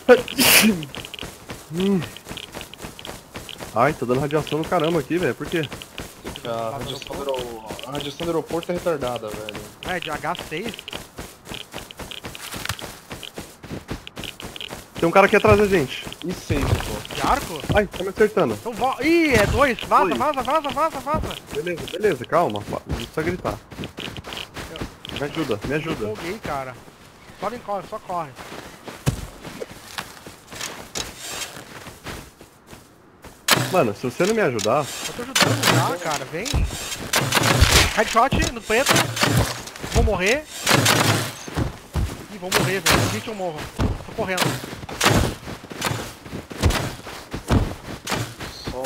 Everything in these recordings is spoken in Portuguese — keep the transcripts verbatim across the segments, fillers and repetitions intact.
hum. Ai, tá dando radiação no caramba aqui, velho. Por quê? A radiação, do aero... a radiação do aeroporto é retardada, velho. É, de H seis? Tem um cara aqui atrás da gente. E seis, pô. De arco? Ai, tá me acertando. Então vo... Ih, é dois! Vaza, Oi. vaza, vaza, vaza, vaza! Beleza, beleza, calma. Não precisa gritar. Me ajuda, me ajuda. Eu empolguei, cara. Só vem, corre, só corre. Mano, se você não me ajudar... Eu tô ajudando já, cara, vem. Headshot no preto. Vou morrer. Ih, vou morrer, velho. Hit eu morro. Tô correndo. Só.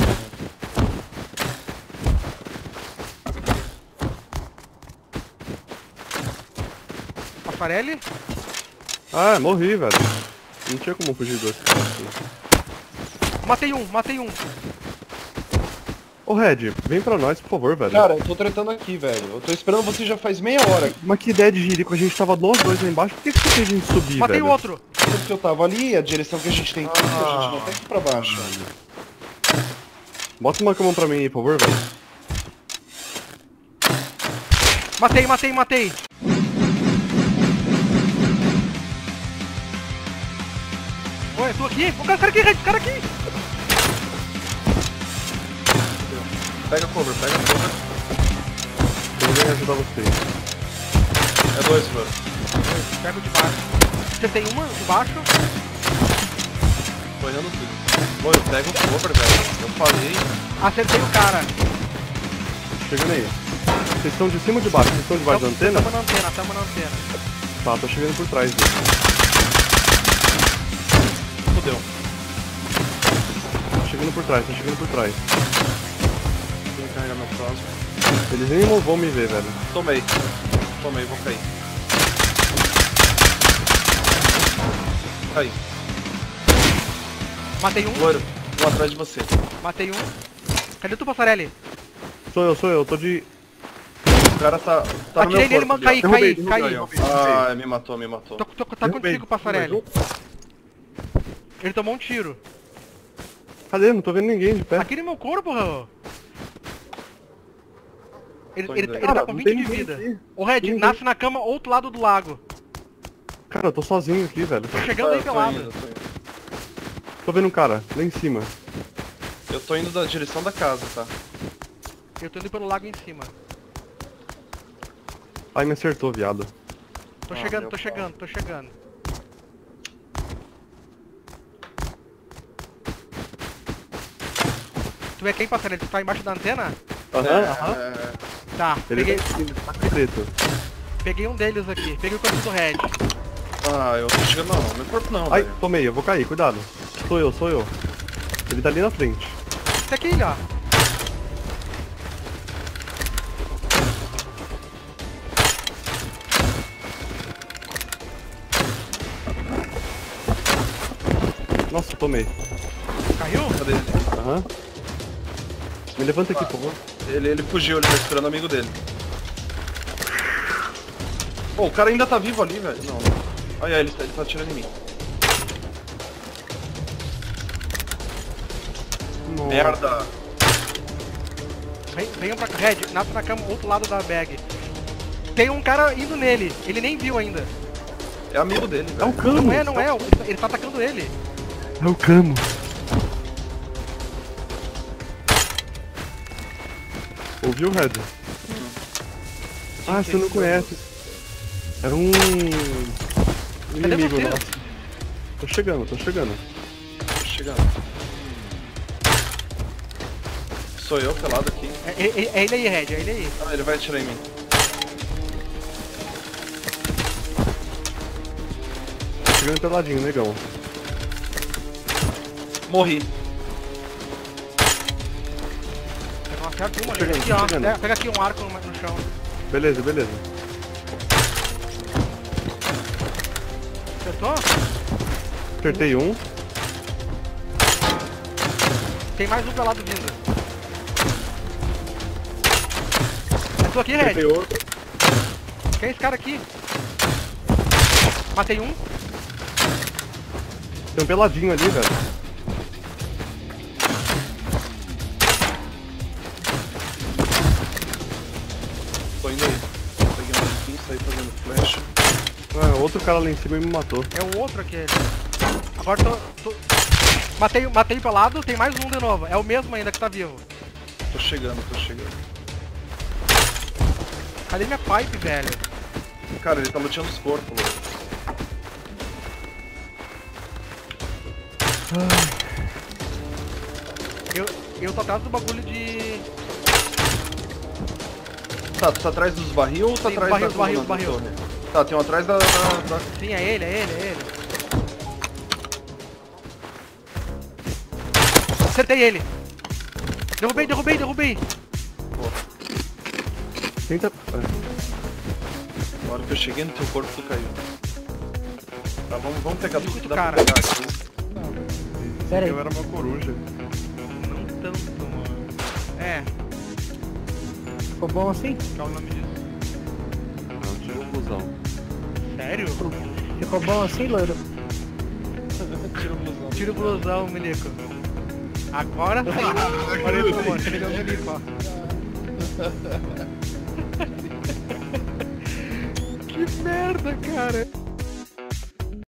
Passarelli. Ah, morri, velho. Não tinha como fugir dois caras assim. Matei um, matei um. Ô Red, vem pra nós, por favor, velho. Cara, eu tô tretando aqui, velho. Eu tô esperando você já faz meia hora. Mas que ideia de jirico, a gente tava nós dois lá embaixo, por que, que você fez a gente subir, Matei velho? o outro. Porque eu tava ali, a direção que a gente tem que ir, a gente não tem que ir pra baixo. Bota uma cama pra mim aí, por favor, velho. Matei, matei, matei. Oi, eu tô aqui. O cara, cara aqui, Red, o cara aqui. Pega cover, pega cover. Eu vou ajudar vocês. É dois, mano. Pego de baixo. Você tem uma de baixo? Tô errando tudo. Pô, eu pego o cover, velho. Eu falei. Acertei o cara. Chegando aí. Vocês estão de cima ou de baixo? Vocês estão debaixo da antena? Tamo na antena, tamo na antena. Tá, tô chegando por trás dele. Fudeu. Tô chegando por trás, tô chegando por trás. Vou carregar meu próximo. Eles nem vão me ver, velho. Tomei. Tomei, vou cair. Caí. Matei um, Loiro, vou atrás de você. matei um. Cadê tu, Passarelli? Sou eu, sou eu, tô de... O cara tá, tá no meu Atirei nele, corpo mano, caí, ali, ó. caí, Derrubei, caí. derrubei, Ah, me matou, me matou. Tô, tô, tá Derrubei. contigo, Passarelli. Ele tomou um tiro. Cadê? Não tô vendo ninguém de pé. Aqui no meu corpo, Raul. Ele, Tô ele, indo tá- aí. ele tá Cara, com não vinte tem de ninguém vida. aqui. O Red, Ninguém. nasce na cama outro lado do lago. Cara, eu tô sozinho aqui, velho. Tô chegando aí Tô pelado. indo, tô indo. Tô vendo um cara, lá em cima. Eu tô indo da direção da casa, tá? Eu tô indo pelo lago em cima. Ai, me acertou, viado. Tô Ah, chegando, meu tô pau. chegando, tô chegando. Tu é quem, Passarelli? Tu tá embaixo da antena? Aham, É, aham. é, Tá, Ele peguei, tá aqui, tá com preto. peguei um deles aqui. Peguei o corpo do Red. Ah, eu tô chegando não, meu corpo não, Ai, velho. tomei, eu vou cair, cuidado. Sou eu, sou eu. Ele tá ali na frente. Esse aqui, ó. Nossa, tomei. Caiu? Cadê ele? Aham. Me levanta aqui, por favor. Ele, ele fugiu, ele tá esperando o amigo dele. Pô, o cara ainda tá vivo ali, velho. Não, não. Olha, ele, tá- ele tá atirando em mim. Nossa. Merda. Vem, venham pra cá. Red, nasce na cama, outro lado da bag. Tem um cara indo nele. Ele nem viu ainda. É amigo dele, É o velho. Camo. Não é, não é. Ele tá, ele tá atacando ele. É o Camo. Ouviu, Red? Ah, você não conhece. Era um... Cadê inimigo você? nosso. Tô chegando, tô chegando. Tô chegando. Sou eu, pelado aqui. É, é- é ele aí, Red, é ele aí. Ah, ele vai atirar em mim. Tô chegando peladinho, negão. Morri. Eu não acerto uma, Chegando, aqui, ó. chegando. Pega, pega aqui um arco no, no chão. Beleza, beleza. Acertou? Acertei um. Tem mais um pelado vindo. É tu aqui, Red? Acertei outro. Quem é esse cara aqui? Matei um. Tem um peladinho ali, velho. Tô indo aí. Peguei uma skin, saí fazendo flash. Ah, outro cara lá em cima me matou. É o outro aquele. Agora tô... tô... Matei, matei pelado, tem mais um de novo. É o mesmo ainda que tá vivo. Tô chegando, tô chegando. Cadê minha pipe, velho? Cara, ele tá luteando os corpos, louco. Eu, eu tô atrás do bagulho de... Tá, tu tá atrás dos barril ou tá Sim, atrás barril, da barril, coluna da barril. torre? Tá, tem um atrás da... da, da... Sim, é ele, é ele, é ele. Acertei ele. Derrubei, derrubei, derrubei. Tenta... Na hora que eu cheguei no teu corpo, tu caiu. Tá, vamos, vamos pegar tudo que dá cara. pra pegar aqui. Pera aí. Eu era uma coruja. Não tanto, mano. É, Ficou bom assim? qual é o nome disso? Não, tira o blusão. Sério? Ficou bom assim, loiro? Tira o blusão, Milico. Agora sim. Olha aí, por favor, você ligou o Milico, ó. Que merda, cara.